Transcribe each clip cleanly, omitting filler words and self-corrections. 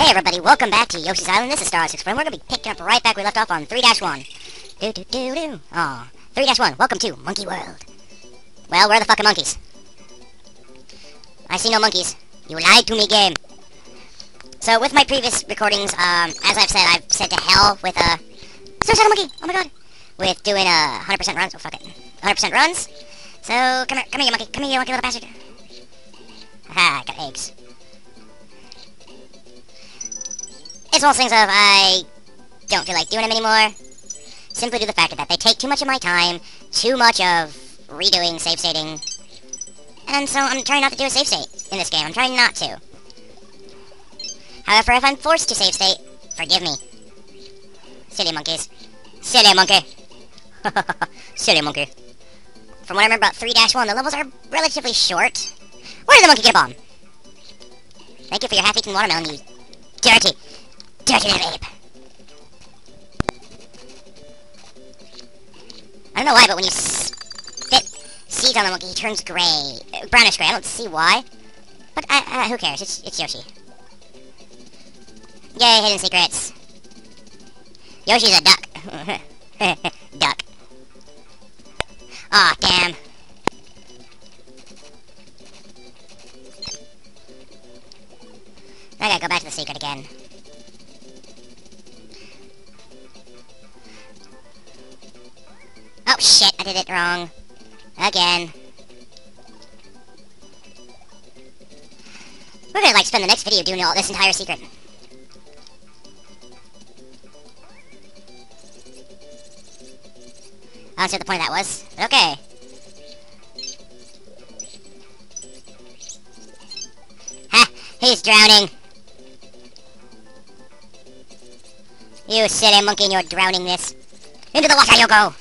Hey everybody, welcome back to Yoshi's Island. This is Star 6 Friend. We're gonna be picking up right back where we left off on 3-1. Aw, 3-1. Welcome to Monkey World. Well, where are the fucking monkeys? I see no monkeys. You lied to me, game. So with my previous recordings, as I've said to hell with Still a monkey! Oh my god! With doing 100% runs. Oh fuck it. 100% runs. So come here, you monkey. Come here, you monkey little bastard. Aha, got eggs. It's one of those things of I don't feel like doing them anymore. Simply due to the fact that they take too much of my time, too much of redoing save stating. And so I'm trying not to do a save state in this game. I'm trying not to. However, if I'm forced to save state, forgive me. Silly monkeys. Silly monkey. Silly monkey. From what I remember about 3-1, the levels are relatively short. Where did the monkey get a bomb? Thank you for your half-eaten watermelon, you dirty little ape. I don't know why, but when you spit seeds on the monkey, he turns gray. Brownish gray. I don't see why. But who cares? It's Yoshi. Yay, hidden secrets. Yoshi's a duck. Duck. Aw, damn. I gotta go back to the secret again. Oh shit, I did it wrong. Again. We're gonna spend the next video doing all this entire secret. I don't see what the point of that was, but okay. Ha! He's drowning! You silly monkey and your drowningness. Into the water you go!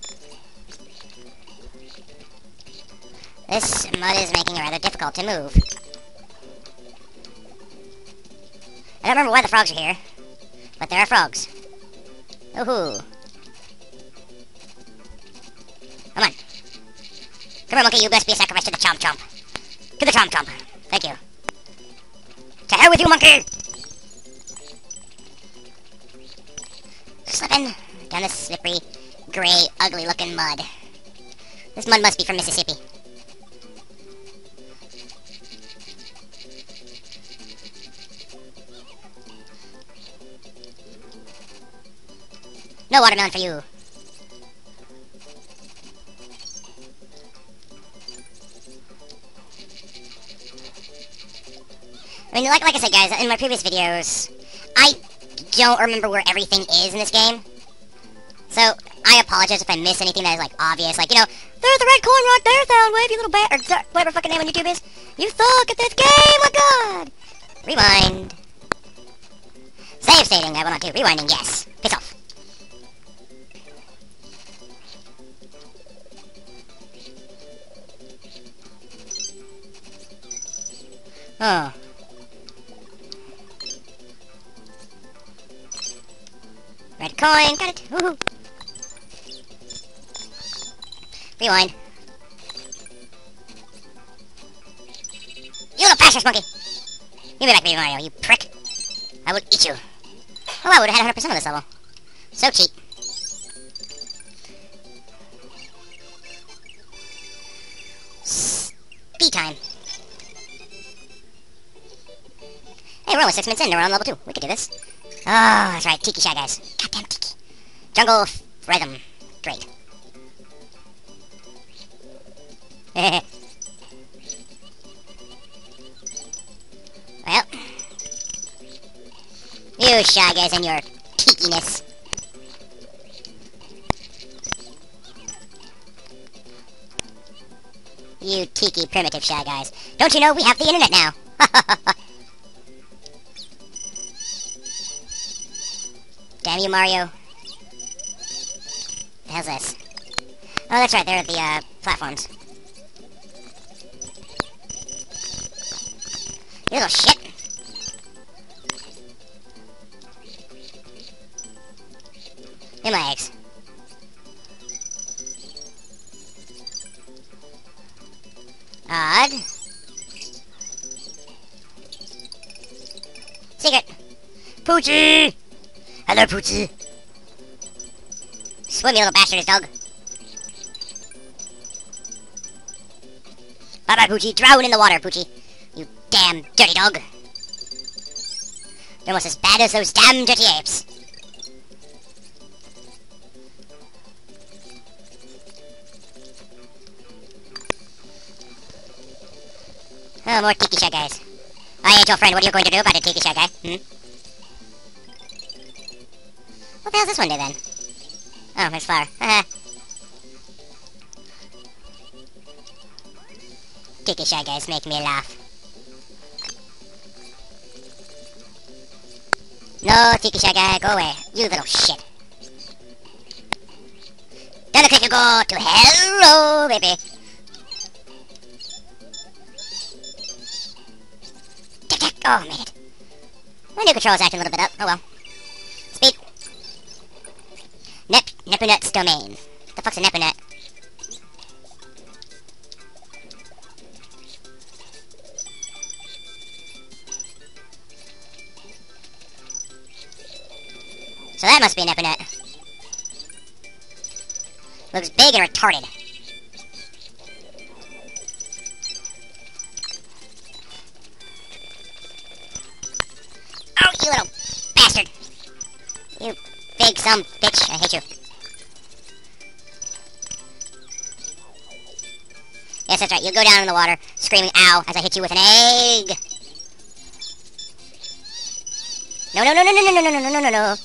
This mud is making it rather difficult to move. I don't remember why the frogs are here, but there are frogs. Ooh-hoo. Come on. Come here, monkey, you best be a sacrifice to the Chomp Chomp. To the Chomp Chomp. Thank you. To hell with you, monkey! Slipping down this slippery, gray, ugly-looking mud. This mud must be from Mississippi. No watermelon for you. I mean, like I said, guys, in my previous videos, I don't remember where everything is in this game. So, I apologize if I miss anything that is, like, obvious. Like, you know, there's the red coin right there, Soundwave, you little bat, or whatever fucking name on YouTube is. You suck at this game, my god! Rewind. Save stating, I will not do. Rewinding, yes. Piss off. Oh. Red coin, got it. Woohoo. Rewind. You little fascist monkey! Give me back, baby Mario, you prick. I will eat you. Oh, I would have had 100% on this level. So cheap. Speed time. Hey, we're only 6 minutes in, and we're on level 2. We could do this. Oh, that's right, Tiki Shy Guys. Goddamn Tiki. Jungle Rhythm. Great. Well. You Shy Guys and your Tiki-ness. You Tiki primitive Shy Guys. Don't you know we have the internet now? Damn you, Mario. The hell's this? Oh, that's right, they're at the, platforms. You little shit. Give me my eggs. Odd. Secret. Poochie! Hello, Poochie. Swim, you little bastard, dog. Bye-bye, Poochie. Drown in the water, Poochie. You damn dirty dog. You're almost as bad as those damn dirty apes. Oh, more Tiki Shack guys. I ain't your friend. What are you going to do about it, Tiki Shack guy? What the hell's this one do then? Oh, there's flour. Tiki Shack guys make me laugh. No, Tiki Shack guy, go away. You little shit. Don't look like you go to hello, baby. Tick, tick. Oh, made it. My new control's acting a little bit up. Oh well. Speed. Nepunet's domain. The fuck's a Nepunet? So that must be an Nepunet. Looks big and retarded. Oh, you little bastard! You big some bitch. I hate you. Yes, that's right. You go down in the water, screaming ow as I hit you with an egg. No, no, no, no, no, no, no, no, no, no, no.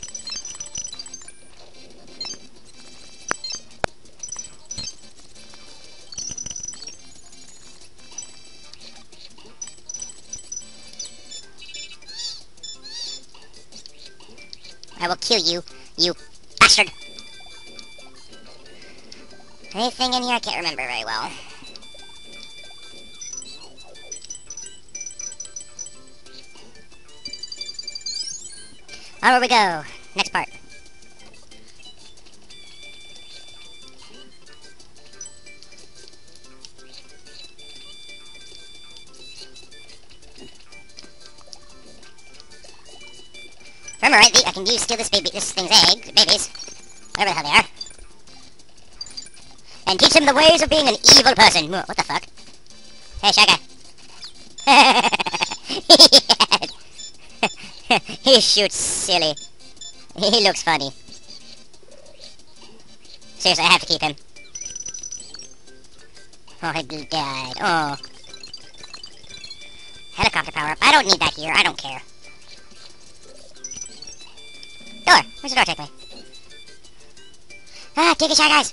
I will kill you, you bastard. Anything in here I can't remember very well. Onward we go. Next part. Remember, right? I can steal this thing's eggs, babies, whatever the hell they are, and teach them the ways of being an evil person. What the fuck? Hey, Shy Guy. He shoots silly. He looks funny. Seriously, I have to keep him. Oh, he died. Oh. Helicopter power up. I don't need that here. I don't care. Door. Where's the door take me? Ah, Tiki Shack guys.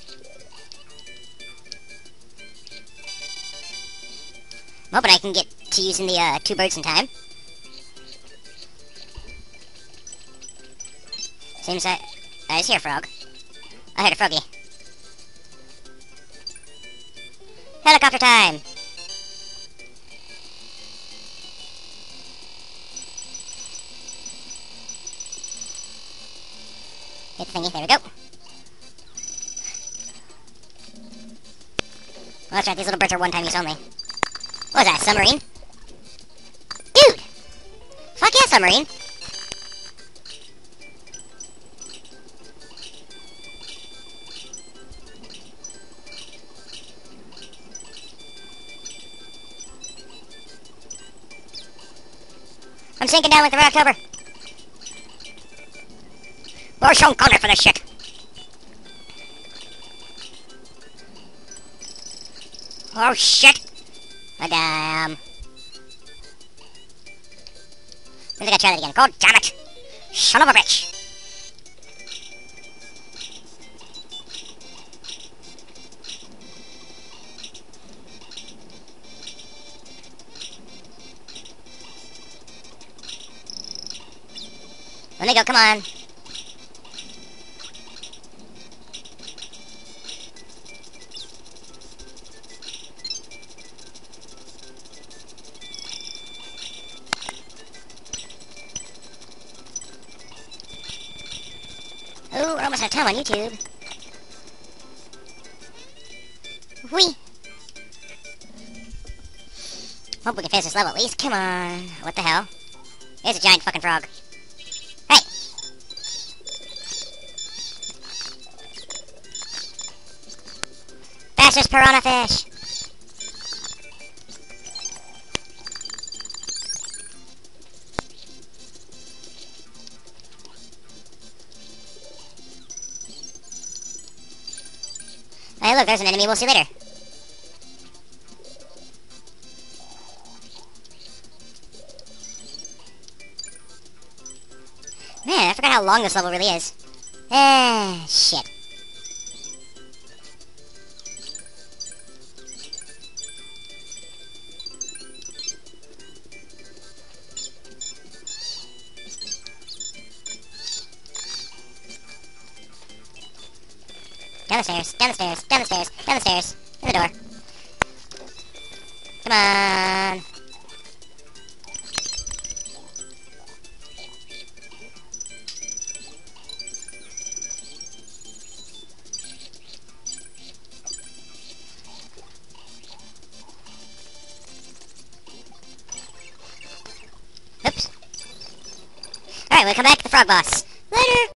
I'm hoping I can get to using the two birds in time. Seems I was here, frog. I heard a froggy. Helicopter time. Hit the thingy, there we go. Well, that's right, these little birds are one-time use only. What was that, submarine? Dude! Fuck yeah, submarine! I'm sinking down with the Rocktober. Or Sean Connery for this shit. Oh shit! Oh damn. I think I try that again. God damn it! Son of a bitch! Let me go, come on. Oh, we're almost out of time on YouTube. Whee! Hope we can finish this level at least. Come on. What the hell? There's a giant fucking frog. Monstrous piranha fish! Hey, look, there's an enemy we'll see later. Man, I forgot how long this level really is. Shit. Down the stairs, down the stairs, down the stairs, down the stairs. In the door. Come on. Oops. Alright, we'll come back to the frog boss. Later!